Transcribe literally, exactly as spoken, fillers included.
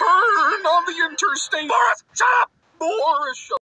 turn on the interstate. Boris, shut up! Boris Shut